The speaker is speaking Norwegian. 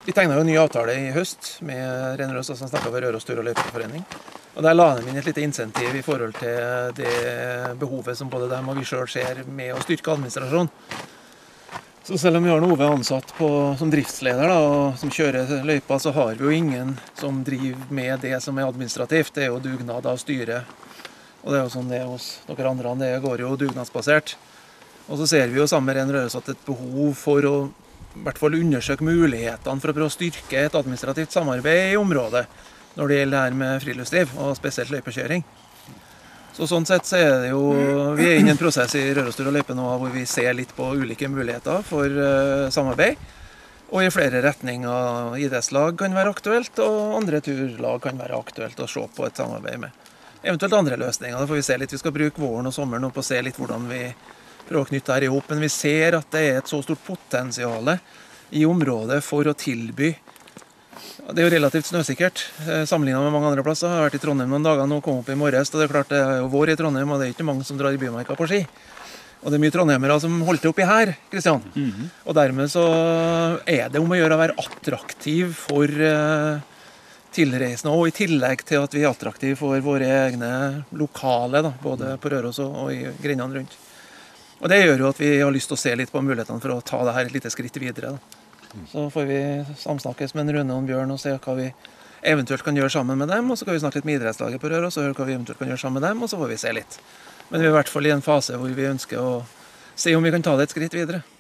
Vi tegnet jo en ny avtale i høst med Ren Røros, som snakket ved Røros Tur- og Løypeforening. Og der la de inn et lite insentiv i forhold til det behovet som både dem og vi selv ser med å styrke administrasjon. Så selv om vi har en Ove ansatt som driftsleder da, og som kjører løypa, så har vi jo ingen som driver med det som er administrativt. Det er jo dugnad av styret. Og det er jo sånn det er hos dere andre, det går jo dugnadsbasert. Og så ser vi jo sammen med Ren Røros at et behov for å i hvert fall undersøke mulighetene for å prøve å styrke et administrativt samarbeid i området når det gjelder det her med friluftsliv, og spesielt løypekjøring. Så sånn sett så er det jo, vi er inne i en prosess i Røros Tur og Løype nå hvor vi ser litt på ulike muligheter for samarbeid. Og i flere retninger. Idrettslag kan være aktuelt, og andre turlag kan være aktuelt å se på et samarbeid med. Eventuelt andre løsninger, da får vi se litt. Vi skal bruke våren og sommeren nå på å se litt hvordan vi prøver å knytte dette ihop. Men vi ser at det er et så stort potensial i området for å tilby. Det er jo relativt snøsikkert, sammenlignet med mange andre plasser. Jeg har vært i Trondheim noen dager nå, kom opp i morges, og det er klart det er jo vår i Trondheim, og det er ikke mange som drar i bymarka på ski. Og det er mye trondheimere som holdt det oppi her, Kristian. Og dermed så er det om å gjøre å være attraktiv for tilreisende, og i tillegg til at vi er attraktive for våre egne lokale, da, både på Røros og i grendene rundt. Og det gjør jo at vi har lyst til å se litt på mulighetene for å ta det her et lite skritt videre, da. Så får vi samsnakkes med Rune og Bjørn og se hva vi eventuelt kan gjøre sammen med dem, og så kan vi snakke litt med idrettslaget på Røros og høre hva vi eventuelt kan gjøre sammen med dem, og så får vi se litt. Men vi er i hvert fall i en fase hvor vi ønsker å se om vi kan ta det et skritt videre.